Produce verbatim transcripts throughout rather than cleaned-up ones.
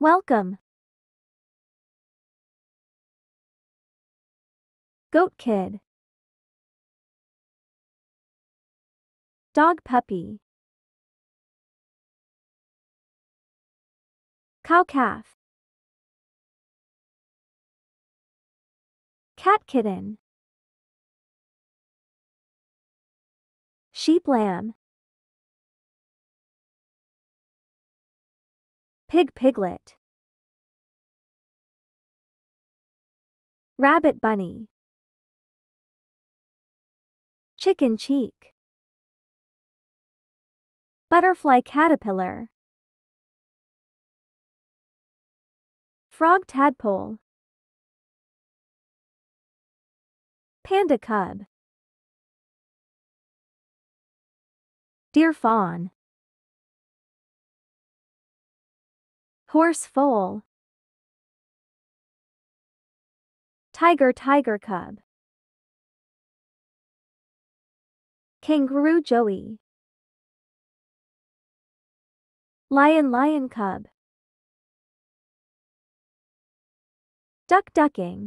Welcome. Goat kid. Dog puppy. Cow calf. Cat kitten. Sheep lamb. Pig piglet. Rabbit bunny. Chicken cheek. Butterfly caterpillar. Frog tadpole. Panda cub. Deer fawn. Horse foal. Tiger tiger cub. Kangaroo joey. Lion lion cub. Duck ducking.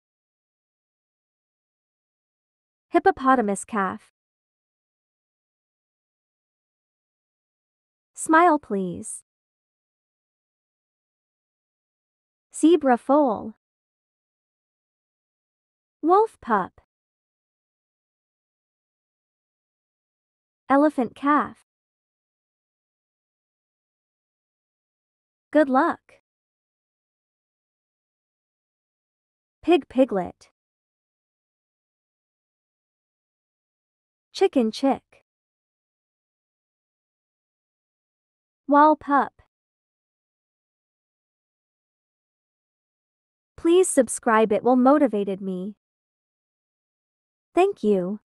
Hippopotamus calf. Smile please. Zebra foal. Wolf pup. Elephant calf. Good luck. Pig piglet. Chicken chick. Wall pup. Please subscribe, it will motivated me. Thank you.